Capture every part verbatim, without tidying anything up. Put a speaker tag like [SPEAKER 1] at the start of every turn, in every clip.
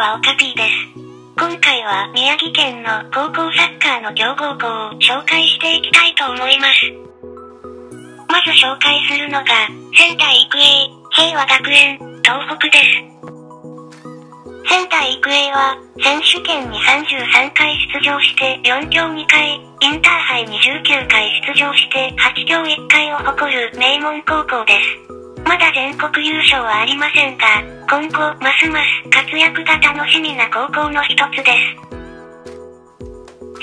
[SPEAKER 1] はオカピーです。今回は宮城県の高校サッカーの強豪校を紹介していきたいと思います。まず紹介するのが、仙台育英、平和学園、東北です。仙台育英は、選手権にさんじゅうさんかい出場してよん強にかい、インターハイにじゅうきゅうかい出場してはち強いっかいを誇る名門高校です。まだ全国優勝はありませんが、今後ますます活躍が楽しみな高校の一つです。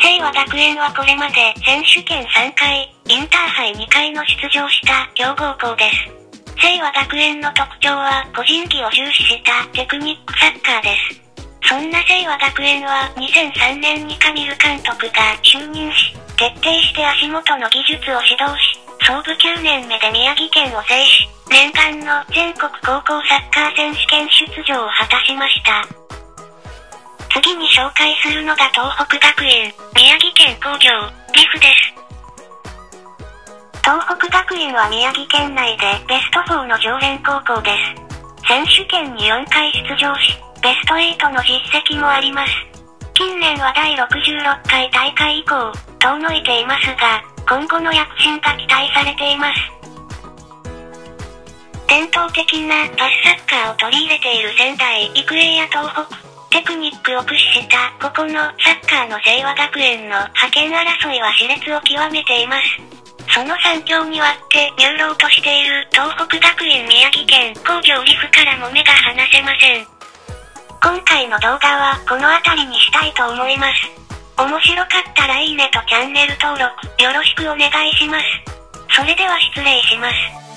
[SPEAKER 1] 平和学園はこれまで選手権さんかい、インターハイにかいの出場した強豪校です。平和学園の特徴は個人技を重視したテクニックサッカーです。そんな平和学園はにせんさんねんに神ル監督が就任し、徹底して足元の技術を指導し、創部きゅうねんめで宮城県を制し、念願の全国高校サッカー選手権出場を果たしました。次に紹介するのが東北学園、宮城県工業、岐阜です。東北学園は宮城県内でベストフォーの常連高校です。選手権によんかい出場し、ベストエイトの実績もあります。近年はだいろくじゅうろっかい大会以降、遠のいていますが、今後の躍進が期待されています。伝統的なパスサッカーを取り入れている仙台育英や東北、テクニックを駆使したここのサッカーの清和学園の覇権争いは熾烈を極めています。そのさん強に割って入ろうとしている東北学園宮城県工業岐阜からも目が離せません。今回の動画はこの辺りにしたいと思います。面白かったらいいねとチャンネル登録よろしくお願いします。それでは失礼します。